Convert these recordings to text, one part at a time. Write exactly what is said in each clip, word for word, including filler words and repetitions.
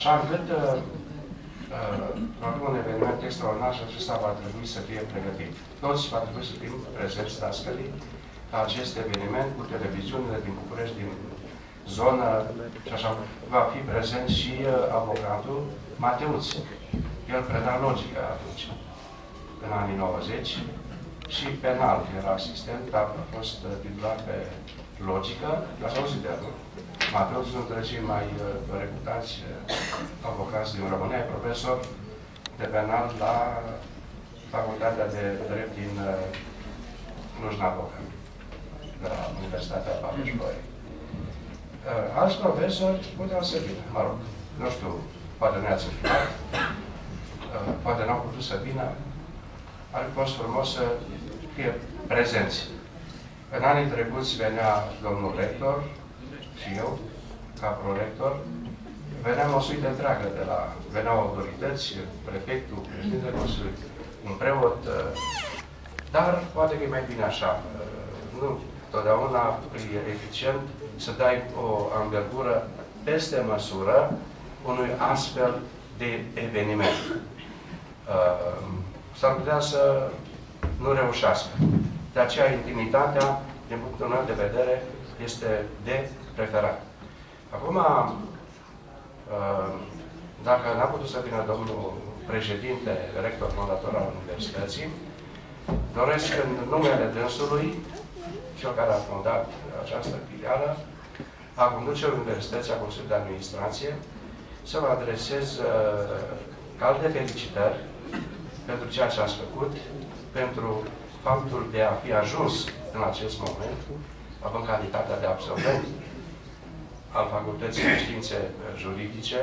Așa încât uh, uh, un eveniment extraordinar și acesta va trebui să fie pregătit. Toți va trebui să fim prezenți, dascălii, la acest eveniment cu televiziunile din București, din zonă și așa. Va fi prezent și uh, avocatul Mateuț. El preda logică atunci, în anii nouăzeci, și penal era asistent, dar a fost uh, titular pe logică, l-ați auzit de el. Mateuț, unul dintre cei mai uh, reputați uh, avocați din România, e profesor de penal la Facultatea de Drept din uh, Cluj-Napoca, de la Universitatea Paloș-Bolyai. Uh, alți profesori puteau să vină, mă rog, nu știu, poate nu i-ați invitat, uh, poate n-au putut să vină, ar fi fost frumos să fie prezenți. În anii trecuți venea domnul rector și eu, ca prorector, veneam o suită întreagă de la, veneau autorități, prefectul, președintele Consiliului, un preot, dar poate că e mai bine așa. Nu, totdeauna e eficient să dai o anvergură peste măsură unui astfel de eveniment. S-ar putea să nu reușească. De aceea, intimitatea, din punctul meu de vedere, este de preferat. Acum, dacă n-a putut să vină domnul președinte, rector fondator al Universității, doresc în numele dânsului, cel care a fondat această filială, a conducerii Universității, a Consiliului de Administrație, să vă adresez calde felicitări pentru ceea ce ați făcut, pentru faptul de a fi ajuns în acest moment, având calitatea de absolvent al Facultății de Științe Juridice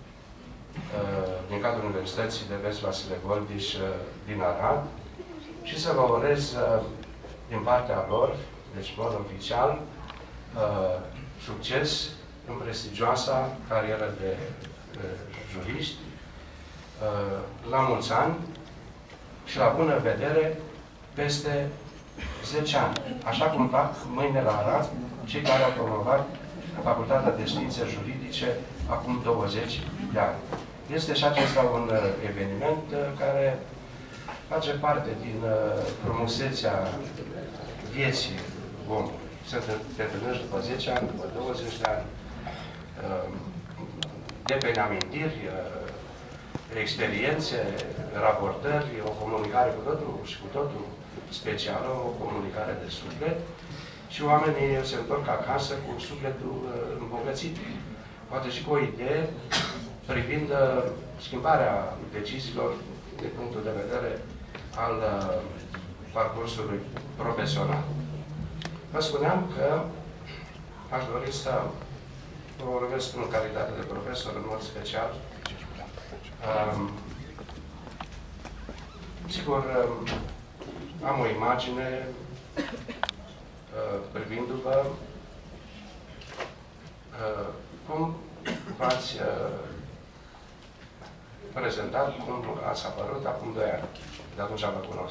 din cadrul Universității de Vest Vasile Goldiș din Arad și să vă urez din partea lor, deci în mod oficial, succes în prestigioasa carieră de juriști, la mulți ani și la bună vedere peste zece ani. Așa cum fac mâine la Arad cei care au promovat Facultatea de Științe Juridice acum douăzeci de ani. Este și acesta un eveniment care face parte din frumusețea vieții omului. Să te întâlnești după zece ani, după douăzeci de ani, de pe amintiri, experiențe, raportări, o comunicare cu totul și cu totul specială, o comunicare de suflet și oamenii se întorc acasă cu sufletul îmbogățit. Poate și cu o idee privind schimbarea deciziilor din punctul de vedere al parcursului profesional. Vă spuneam că aș dori să vă vorbesc în calitate de profesor, în mod special. Um, sigur, um, am o imagine uh, privindu-vă uh, cum v-ați uh, prezentat, cum ați apărut acum doi ani. De atunci vă cunosc.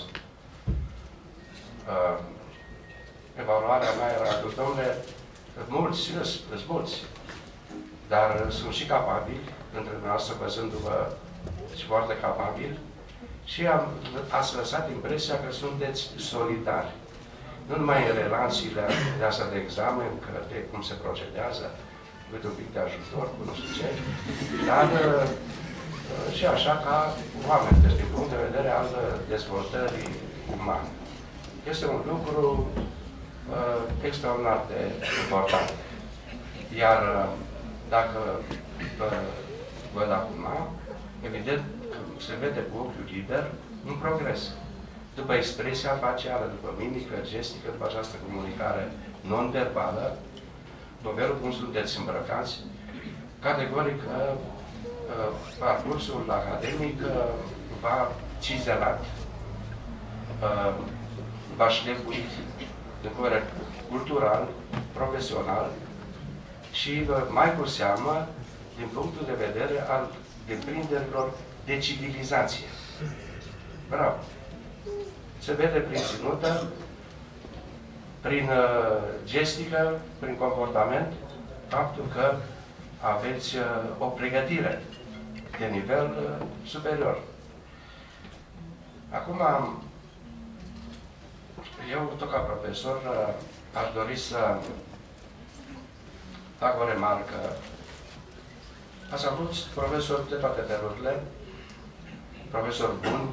Uh, evaluarea mea era că, domnule, mulți, sunt mulți, dar sunt și capabili, între dumneavoastră văzându-vă și foarte capabili, și am, ați lăsat impresia că sunteți solidari. Nu numai în relațiile de astea de examen, că de cum se procedează, uite un pic de ajutor, cu nu știu ce, dar și așa ca oameni, deci din punct de vedere al dezvoltării umane. Este un lucru uh, extraordinar de important. Iar uh, dacă uh, văd acum, evident, se vede cu ochiul liber un progres. După expresia facială, după mimică, gestică, după această comunicare non-verbală, după felul cum sunteți îmbrăcați, categoric uh, uh, parcursul academic uh, va cizelat, uh, va șlefuit de corect cultural, profesional și uh, mai cu seamă din punctul de vedere al deprinderilor de civilizație. Bravo! Se vede prin ținută, prin uh, gestică, prin comportament, faptul că aveți o pregătire de nivel superior. Acum, eu, tot ca profesor, aș dori să fac o remarcă. Ați avut profesori de toate felurile, profesori buni,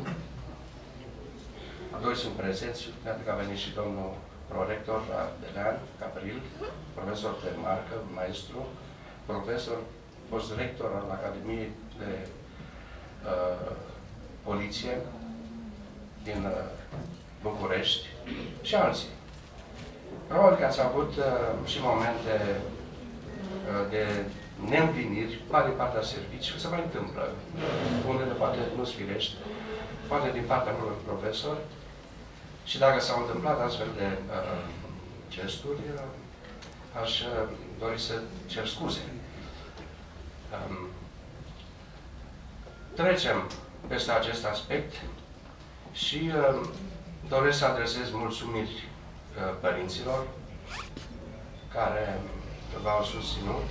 doi sunt prezenți, iată că a venit și domnul prorector Ardelean Capril, profesor de marcă, maestru, profesor, fost rector al Academiei de uh, Poliție din uh, București și alții. Probabil că ați avut uh, și momente uh, de neîmpliniri, poate din partea serviciului, se mai întâmplă, unde poate nu-ți firești, poate din partea unor profesori, și dacă s-au întâmplat astfel de uh, gesturi, uh, aș uh, dori să cer scuze. Um, trecem peste acest aspect și uh, doresc să adresez mulțumiri uh, părinților care v-au susținut,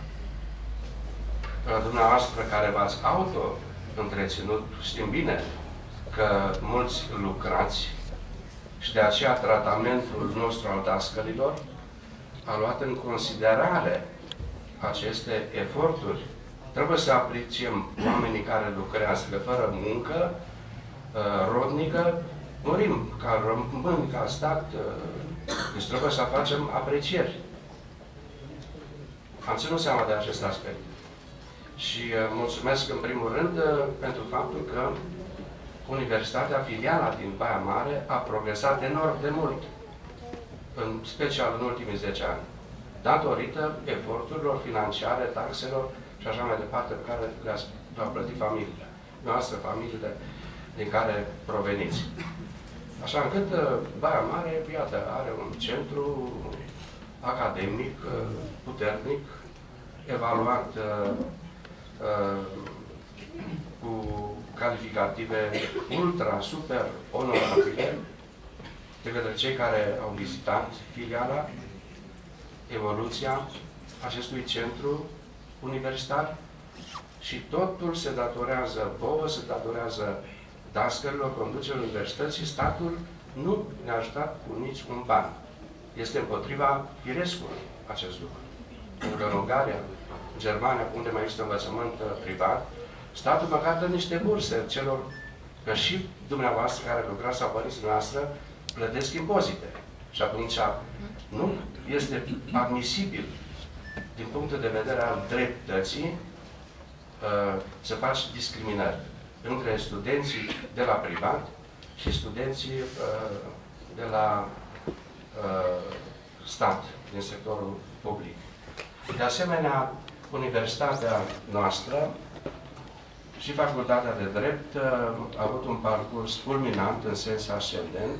uh, dumneavoastră care v-ați auto-întreținut. Știm bine că mulți lucrați și de aceea tratamentul nostru al dascălilor a luat în considerare aceste eforturi. Trebuie să apreciem oamenii care lucrează, că fără muncă rodnică murim ca români, ca stat. Deci trebuie să facem aprecieri. Am ținut seama de acest aspect. Și mulțumesc în primul rând pentru faptul că Universitatea, filiala din Baia Mare, a progresat enorm de mult, în special în ultimii zece ani, datorită eforturilor financiare, taxelor și așa mai departe, pe care le-ați plătit familiile, noastre familiile din care proveniți. Așa încât Baia Mare, iată, are un centru academic puternic, evaluat cu calificative ultra, super onorabile de către cei care au vizitat filiala, evoluția acestui centru universitar, și totul se datorează vouă, se datorează dascărilor, conducerilor universității. Statul nu ne-a ajutat cu nici un ban. Este împotriva firescului acest lucru. Pentru că în Ungaria, în Germania, unde mai există învățământ privat, statul măcar dă niște burse celor, că și dumneavoastră care lucrați sau părinții noastră plătesc impozite. Și atunci nu este admisibil din punctul de vedere al dreptății să faci discriminări între studenții de la privat și studenții de la stat, din sectorul public. De asemenea, universitatea noastră și Facultatea de Drept a avut un parcurs fulminant în sens ascendent.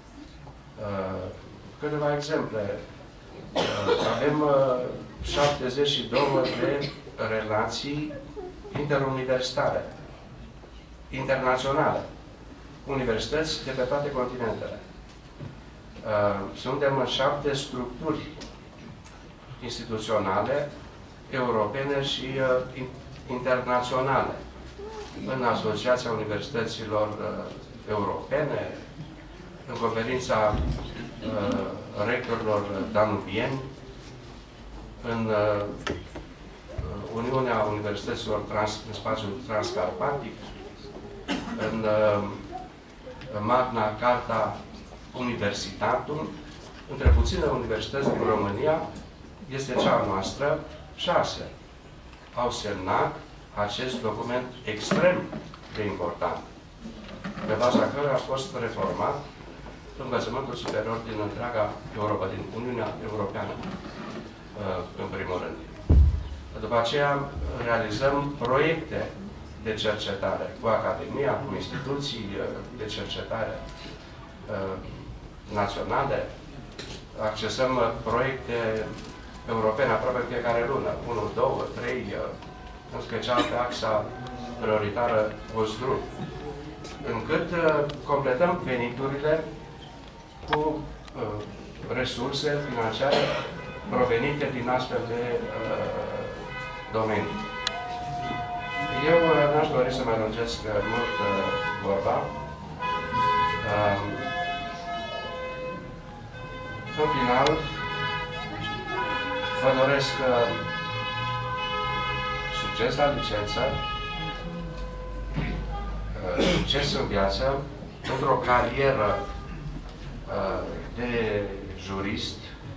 Câteva exemple. Avem șaptezeci și două de relații interuniversitare, internaționale, universități de pe toate continentele. Suntem în șapte structuri instituționale, europene și internaționale. În Asociația Universităților Europene, în Conferința Rectorilor Danubieni, în Uniunea Universităților trans, în spațiul transcarpatic, în Magna Carta Universitatum, între puține universități din România, este cea noastră, șase au semnat acest document extrem de important, pe baza căruia a fost reformat învățământul superior din întreaga Europa, din Uniunea Europeană, în primul rând. După aceea, realizăm proiecte de cercetare cu Academia, cu instituții de cercetare naționale, accesăm proiecte europene aproape fiecare lună, unu, două, trei, în special pe axa prioritară Vostru, încât completăm veniturile cu uh, resurse financiare provenite din astfel de uh, domenii. Eu n-aș dori să mai lungesc mult vorba. În final, vă doresc succes la licență, succes în viață, într-o carieră de jurist.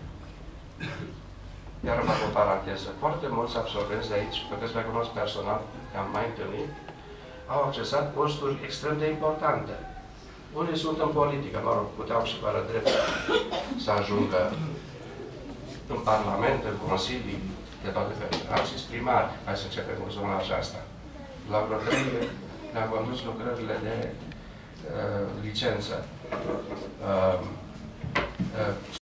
Iar fac o paranteză. Foarte mulți absolvenți de aici, pe care să le cunosc personal, am mai întâlnit, au accesat posturi extrem de importante. Unii sunt în politică, mă rog, puteau și fără drept să ajungă în Parlament, în Consilii, de toate felurile. Alții primari, hai să începem cu zona aceasta. La vreo trei ne-am condus lucrările de uh, licență. Uh, uh,